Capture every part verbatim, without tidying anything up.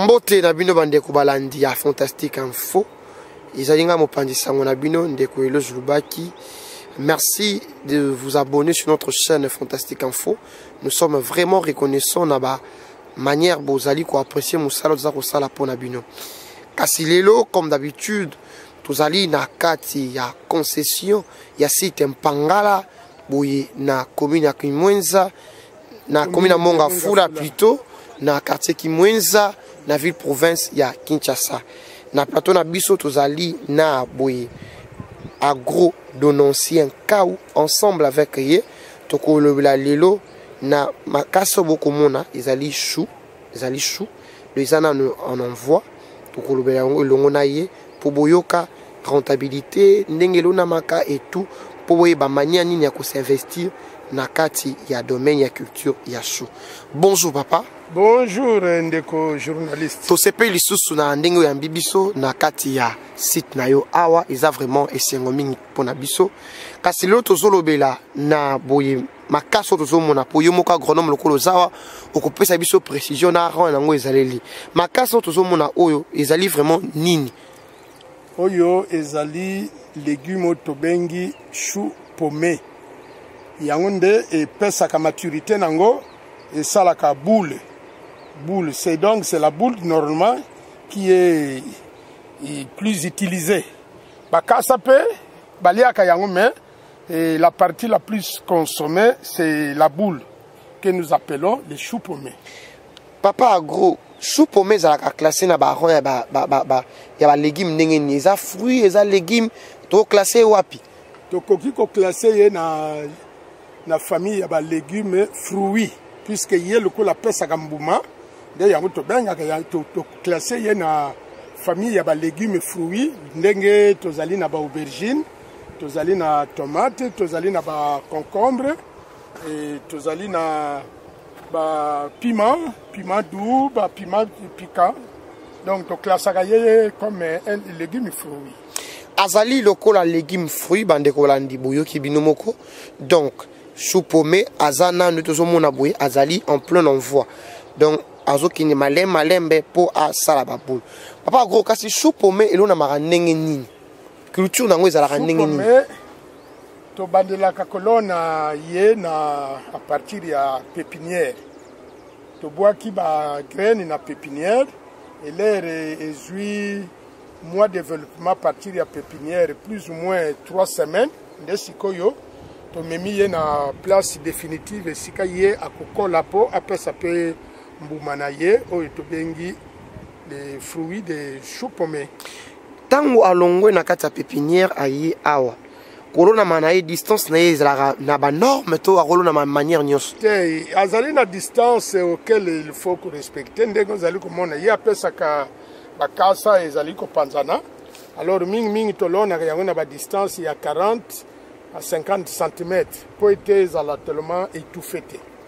Mbote na bino bandeko balandi ya Fantastique Info. Izalinga mopandisa ngona bino ndeko Elo Zulubaki. Merci de vous abonner sur notre chaîne Fantastique Info. Nous sommes vraiment reconnaissants na ba manière bozali ko apprécier musala za ko sala pona bino. Kasi lelo comme d'habitude tozali na kati ya concession ya site Mpangala boye na commune ya Kimwenza na commune ya Mongafula plutôt na quartier Kimwenza na ville province ya Kinshasa. Na plateau na biso tozali na boye agro dononcien Kaou ensemble avec ye toko lobela lelo na makaso bokomona ezali chou ezali chou le izana en envoi toko lobela longo na ye pour boyoka rentabilité ndengelo na maka et tout pour boye ba manière nini ya ko s'investir na kati ya domaine ya culture ya chou. Bonjour papa. Bonjour ndeko journaliste. To sepe lisusu na ndengo ya mbibiso na kati ya site na yo awa eza vraiment esengo mingi pona biso. Kasi lelo tozolobela na boye makaso tozomona po yo moko agronome lokolo zawa okopesa biso précision na ran nango ezaleli. Makaso tozomona oyo ezali vraiment nini? Oyo ezali légume tobengi chou paumé. Yango nde epesaka maturité nango esalaka boule. Boule, c'est donc c'est la boule normalement qui est, est plus utilisée. Bakasape, baliaka yango mais et la partie la plus consommée c'est la boule que nous appelons les choux paumés. Papa gros, chou paumé za la classé na ba ya ba ba ba ya ba légumes ndenge ni za fruits eza légumes to classé wapi? To koki ko classé na na famille ya ba légumes fruits puisque yé le ko la pesa kambuma. D'ailleurs, to benga to to classé y na famille ya ba légumes fruits ndenge tozali na ba aubergine, tozali na tomate, tozali na ba concombre et tozali na ba piment, piment doux, ba piment piquant. Donc to classaka y comme un légume fruit. Azali lokola légumes fruits bande ko landi boyo ki binomoko. Donc chou paumé azana nous tozomona boye azali en plein envoi. Donc azo kini malem malembe po a sala baboule. Papa gros kasi chou paumé elo na mara ndenge nini? Culture nango ezala ndenge nini? To bandela ka kolona ye na a partir ya pépinière. To bois ki ba graine na pépinière et l'air est mois de développement à partir ya pépinière plus ou moins trois semaines de sikoyo. To memi ye na place définitive sika ye akokola po après ça peut mbumanaye o etobengi les fruits de chou paumé. Tango alongwe na kati ya pépinière ayi awa. Kolona manaye distance na ezala na ba norme to akolona ma manière nyos. Te azali na distance auquel il faut respecter ndenge azali komona ye apesa ka bakasa ezali ko panzana. Alors mingi mingi tolona yango na ba distance ya quarante à cinquante centimètres pour être ezala tellement étouffé.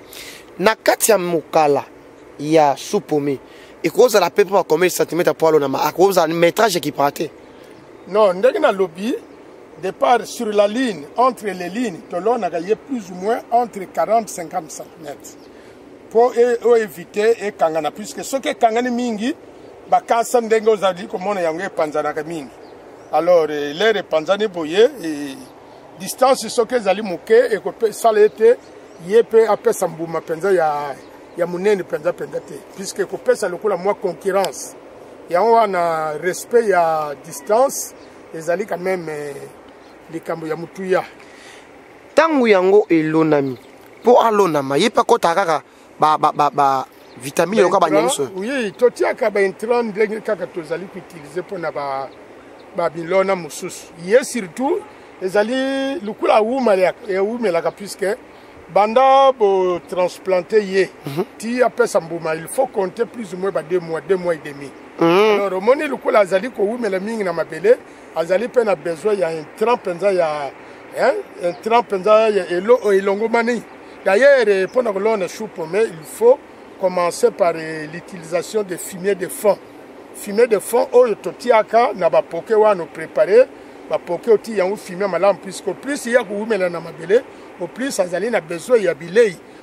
Na kati ya mokala ya chou paumé et cause la peu près combien de centimètres pour alona ma cause un métrage qui partait. Non, ndenge na lobby départ sur la ligne entre les lignes tolona gaye plus ou moins entre quarante et cinquante centimètres pour éviter et kangana puisque ce que kangani mingi bakasa ndenge ozali komona yango panzana ka mingi. Alors l'air panzani boye et distance ce que zali moke et que ça l'était yepe apesa mbuma penza ya ya munene penza penza te puisque ko pesa lokola moi concurrence ya wana respect ya distance ezali quand même likambo ya mutuya tangu yango elonami po alonama yepa kota kaka ba ba ba, ba vitamine yoka ba nyonso. Oui, totia ka ba intrant ndenge kaka tozali ko utiliser pona ba ba bilona mususu ye surtout ezali lukula wuma ya wuma la puisque banda bo transplanter ye mm -hmm. ti après sambuma il faut compter plus ou moins ba deux mois deux mois et demi. Mm -hmm. Alors moni lukula azali ko wuma la mingi na mabele azali pe na besoin ya un trempe penza ya hein un trempe penza ya elo elongo mani. D'ailleurs pour na kolona chou paumé il faut commencer par euh, l'utilisation de fumier de fond. Fumier de fond oyo totiaka na ba poke wana préparer ba poke oti yango fumier malamu puisque plus il y a ko wumela na mabele au plus azali na besoin ya bilei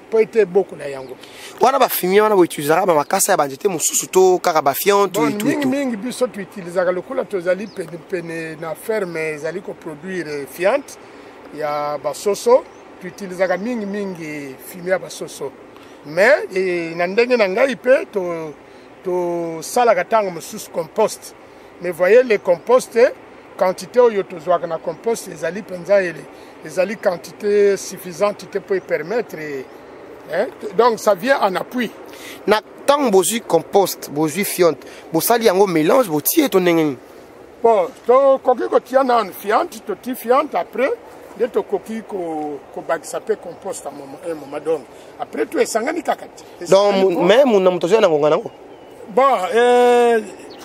po ete beaucoup na yango wana ba fumier wana bo utilisera ba makasa ya banzete mususu to kaka ba fiante bon, et tout mingi mingi biso tu utilisaka lokula tozali pene pene na ferme ezali ko produire fiante ya basoso tu utilisaka mingi mingi fumier ya basoso mais e, na ndenge na ngai pe to to salaka tango mususu compost mais voyez les compost quantité oyo tozwaka na compost ezali penza ele ezali quantité suffisante pour permettre hein? Donc ça vient en appui na tant bozu compost bozu fiante bosali yango mélange botie to ndenge bon to koki ko tia na fiante to ti fiante après de to koki ko ko bagisa pe compost à moment un moment donc après tu esangani kakati donc même on mtozo na ngonga nango bon euh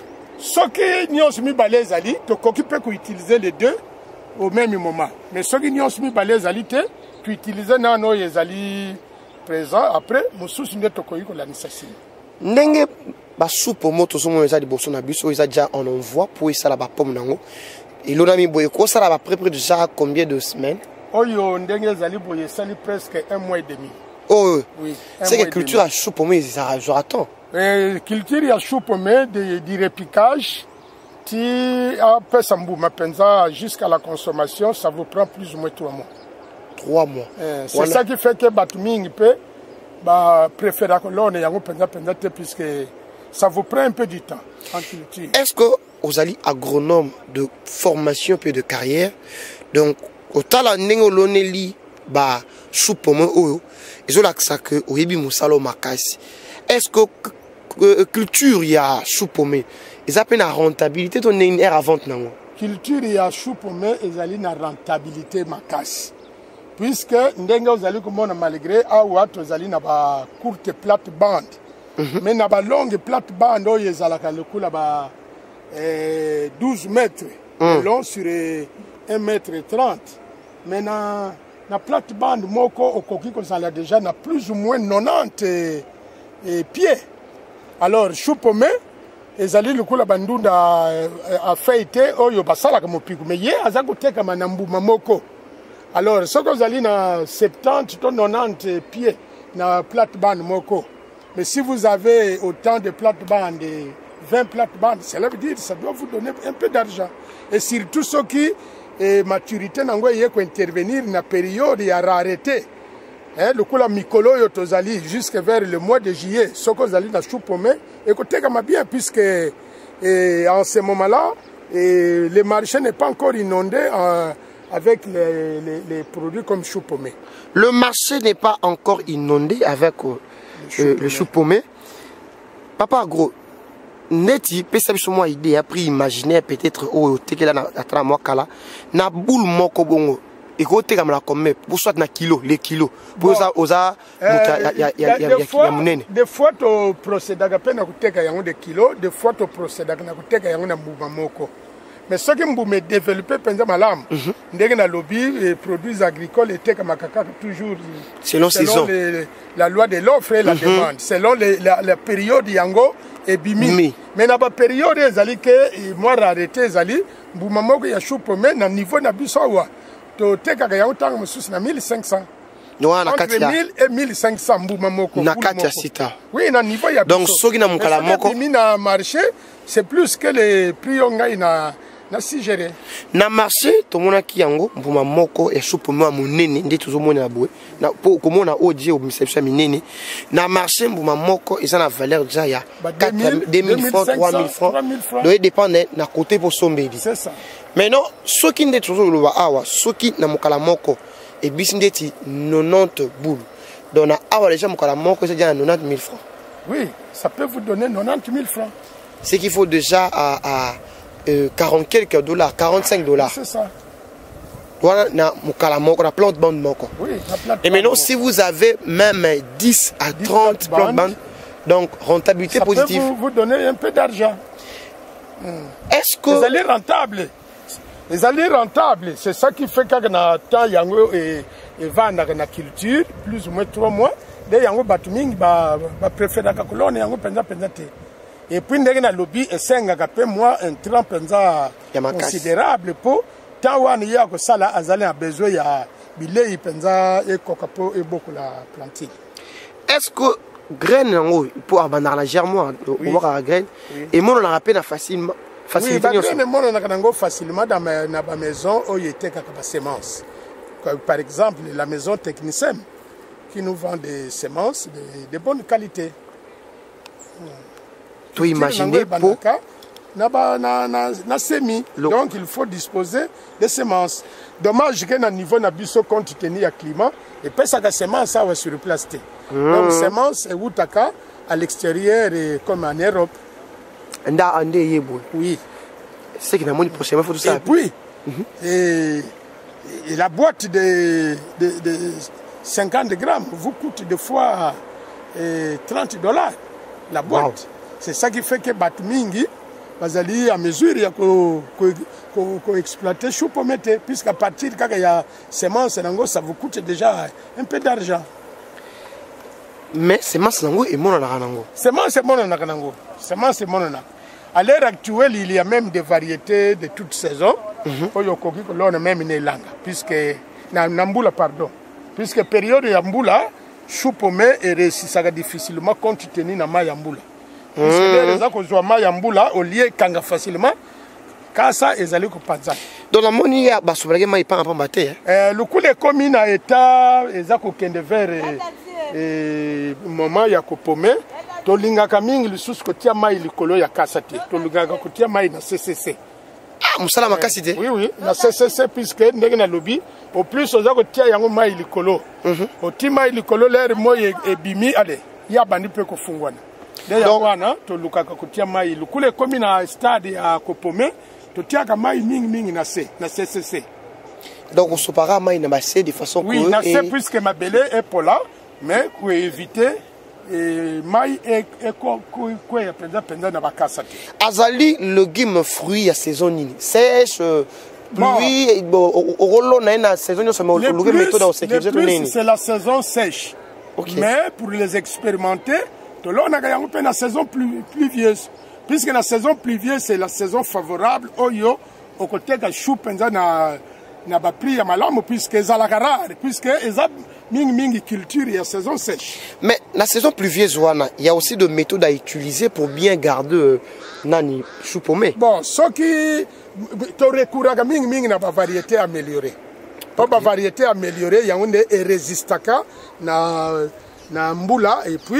soki nyonso mibale ezali tokoki mpe koutiliser les deux au même moment mais soki nyonso mibale ezali te tuutilize nano oyo ezali présent après mosusu nde tokoki kolanisa nsima ndenge basupu mo tozomona eza liboso na biso eza déjà on envoie po esala bapomme nango elonami boye kosala ba près près déjà combien de semaines oyo ndenge ezali boye esali presque un mois et demi oh oui c'est que culture à chou pour moi ça genre attends Eh, culture ya chou pommé de, de repiquage, ti après ça mbouma penza jusqu'à la consommation, ça vous prend plus ou moins trois mois. Trois mois. Eh, c'est ça qui fait que Batming peut bah préférer que l'on ait un penza penza puisque ça vous prend un peu du temps en culture. Est-ce que vous allez agronome de formation puis de carrière, donc au talent n'engo l'oneli bah chou pommé oyo, ils ont l'accès que au yebi musalo makasi. Est-ce que euh, culture ya chou pommé ils appellent la rentabilité ton une aire à vente non culture ya chou pommé ezali na rentabilité makasi puisque ndenge ozali komona malgré awa tozali na ba courte plate bande mm -hmm. mais na ba longue plate bande oyo ezalaka lekula ba eh, douze mètres mm. long sur eh, un mètre trente mais na na plate bande moko okoki kozala déjà na plus ou moins quatre-vingt-dix eh, et pieds. Alors, chou pommé, ezali lukula bandunda a feite oyo basala kama piku mais ye azakote kama na mbuma moko. Alors, soko zali na soixante to quatre-vingt-dix pieds na plate-bande moko. Mais si vous avez autant de plate-bande, vingt plate-bandes, cela veut dire que ça doit vous donner un peu d'argent. Et surtout ceux qui et maturité nango ye ko intervenir na période ya rareté. Hein, le coup la mikolo yo tozali jusque vers le mois de juillet, ce que vous allez dans chou pommé, écoutez comme bien puisque et, en ce moment-là, le marché n'est pas encore inondé euh, avec les, les, les produits comme chou pommé. Le marché n'est pas encore inondé avec euh, le, le chou pommé. Papa gros, neti pesa biso moi idée après imaginer peut-être au tekela na atra moi kala na boule moko bongo. Et côté comme la comme pour soit na kilo les kilos pour ça oza ya ya ya ya munene des fois to procéder à peine à kuteka yango de kilos des fois to procéder na kuteka yango na mbuba moko mais ce que mbume développer penza malam ndenge na lobby et produits agricoles et teka makaka toujours selon saison les, la loi de l'offre et la mm -hmm. demande selon les, la, la période yango et bimi mais na ba période ezali que moi rareté ezali mbuma moko ya chou pommé na niveau na biso wa to teka ga yautango mususu na mille cinq cents. Entre mille et mille cinq cents mbuma moko. Na kati ya sita. Oui, na niveau ya donc soki na mukala moko. Mais na marché, c'est plus que les prix onga na na sigéré. Na marché to mona ki yango mbuma moko ya chou pommé munene ndi tuzomona na boye. Na po komona odie au misepsa minene. Na marché mbuma moko eza na valeur déjà ya deux mille francs, trois mille francs. Doit dépendre na côté pour sombeli. C'est ça. Maintenant, ce qui est toujours le awa, ce qui na mukala moko et bisindeti quatre-vingt-dix boules. Donc na awa déjà mukala moko c'est déjà quatre-vingt-dix mille francs. Oui, ça peut vous donner quatre-vingt-dix mille francs. C'est qu'il faut déjà à, à euh, quarante quelques dollars, quarante-cinq dollars. C'est ça. Voilà na mukala moko, la plante bande moko. Oui, la plante. Et maintenant si vous avez même dix à trente plantes bandes, donc rentabilité ça positive. Ça peut vous, vous donner un peu d'argent. Hmm. Est-ce que vous allez rentable? Les alliés rentables, c'est ça qui fait que na temps yango et et vendre na culture plus ou moins trois mois. Des yango batuming ba ba préférer ka kolone yango penza penza te. Et puis ndenge na lobby et cinq ka pe moi un tremp penza considérable pour tant wana yako sala azali a besoin ya bilei penza et kokapo et beaucoup la planter. est-ce que graine pour abandonner la germoire on va la graine et moi on la rappelle facilement facilité oui graine moi on a kango facilement dans ma na ba maison où il était kaka semence par exemple la maison Technicem qui nous vend des semences de, de bonne qualité. Tu imagines pour na ba na na na semi donc il faut disposer de semences. Dommage que na niveau na biso compte tenu à climat et puis ça que semence ça va sur place. Mmh. Donc semences et outaka à l'extérieur et comme en Europe. Nda ande yebo. Oui. C'est que na moni prochainement faut tout ça. Et puis mmh. et, et la boîte de de, de cinquante grammes vous coûte deux fois eh, trente dollars la boîte. Wow. C'est ça qui fait que Batmingi bazali à mesure ya ko ko ko exploiter chou pomete puisqu'à partir quand il y a semences nango ça vous coûte déjà un peu d'argent. Mais semences nango et mon nango. Semences mon nango. Semences mon nango. À l'heure actuelle, il y a même des variétés de toutes saisons. Oyo koki ko lona même ne langa puisque na nambula pardon. Puisque période ya mbula chou pomé et resisaka difficilement compte tenu na ma yambula. Parce que les gens qui ont ma yambula au lieu kanga facilement quand ça ezali ko panza. Dans la moni ya basobrage mai pa pa baté. Euh le coup les communes à état ezako kende vers et moment ya ko pomé to lingaka mingi lisusu ko tia mai likolo ya kasate to lingaka ko tia mai na C C C. Ah musala makasi te. Oui oui, na C C C puisque ndenge na lobby au plus ozako tia yango mai likolo. O ti mai likolo l'air moye e bimi allez, ya bandi pe ko fungwana. Donc wana to lukaka ko tia mai lukule komi na stade ya kopome to tia ka mai mingi mingi na C na C C C. Donc on se para mai na C de façon que oui, na C puisque ma belé est pour là mais pour éviter et mai et ko ko ko ya penza penza na bakasa te. Azali légumes fruits à saison nini sèche pluie au rolo na na saison yo sama le méthode au sécurité nini. C'est la saison sèche. Okay. Mais pour les expérimenter là, on a la saison pluvieuse. Puisque la saison pluvieuse, c'est la saison favorable au yo, au côté de chou penza na na ba prix ya malamu puisque za la rare puisque eza ming ming culture et la saison sèche. Mais la saison pluvieuse wana, il y a aussi des méthodes à utiliser pour bien garder euh, nani chou pomé. Bon, ce qui to recouraga ming ming na ba variété améliorée. Pas ba variété améliorée, il y a une résistaka na na mbula et puis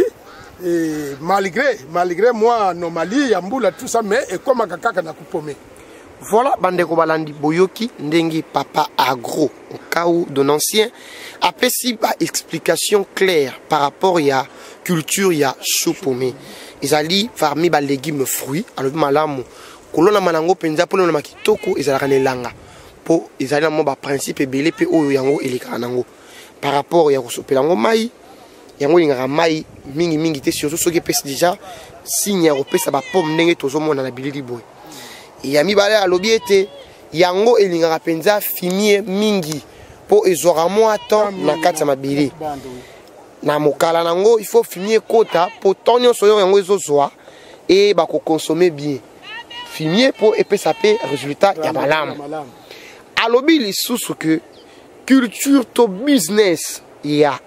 et malgré malgré moi normali yambula tout ça mais et comme kakaka na kupome. Voilà bandeko balandi boyoki ndengi papa agro au cas où d'un ancien après si ba explication claire par rapport ya culture ya chou pomé ezali parmi ba légumes fruits alors malamu kolona manango penza pona na kitoko ezalaka nelanga po ezali na ba principe ebele pe oyo yango eleka nango par rapport ya kosopela ngo mai yango lingaka mai mingi mingi te surtout soki pesi déjà signe ya kopesa ba pomme ndenge tozomona na bilili boy ya mibale alobi ete yango elingaka penza fumier mingi po ezwaka mwa temps na kati ya mabele na mokala nango il faut fumier kota po temps nyonso oyo yango ezozwa e bakokonsome bien fumier po epesa pe résultat ya malamu alobi lisusu que culture to business ya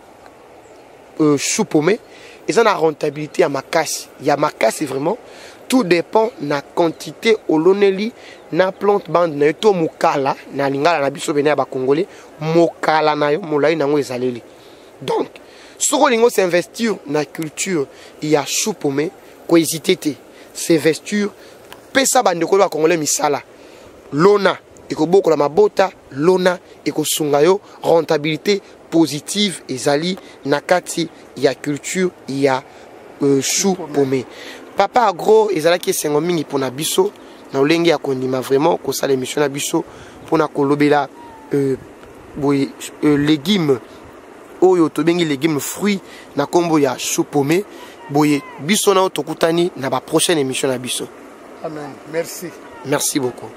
Euh, chou pomé et ça la rentabilité à makasi ya makasi vraiment tout dépend na quantité oloneli na plante bande na to mukala na lingala na biso bena ba congolais mokala na yo molai nango ezaleli donc soko lingo s'investir na culture ya chou pomé ko hésiter te s'investir pesa bande ko ba congolais misala lona ekobokola mabota lona ekosunga yo rentabilité positive ezali nakati ya culture ya euh, chou pomé papa agro ezalaki esengo mingi pona biso na olenge ya kondima vraiment kosala émission na biso pona kolobela euh, boy euh, légumes oyo tobengi légumes fruits na kombo ya chou pomé boye biso na tokutani na ba prochaine émission na biso. Amen. Merci. Merci beaucoup.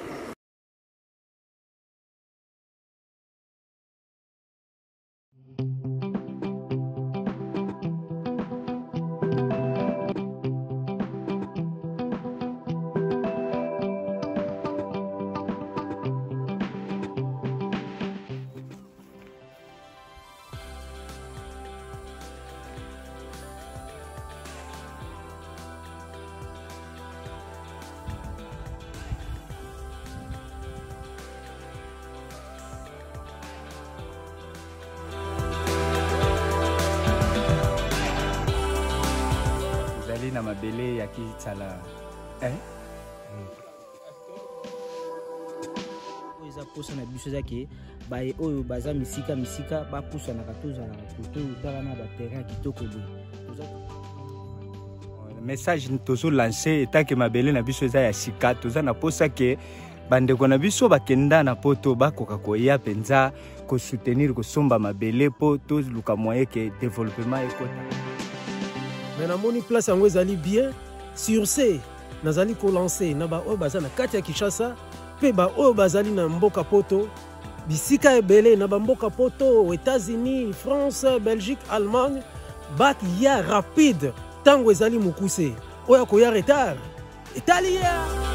bazali na mabele ya kitala eh eza posa na biso zaki baye oyo baza misika misika ba pusa na katoza na koto utala na ba terrain kitoko bo message tozo lancer eta ke mabele na biso eza ya sika toza na posa ke bande ko na biso bakenda na poto bakoka koya penza ko soutenir ko somba mabele po to luka moyen ke développement ekota mais na moni place yango ezali bien sur ce nazali ko lancer na ba oyo baza na kati ya Kinshasa pe ba oyo bazali na mboka poto bisika ebele na ba mboka poto États-Unis, France, Belgique, Allemagne bak ya rapide tango ezali mukuse oya ko ya retard italia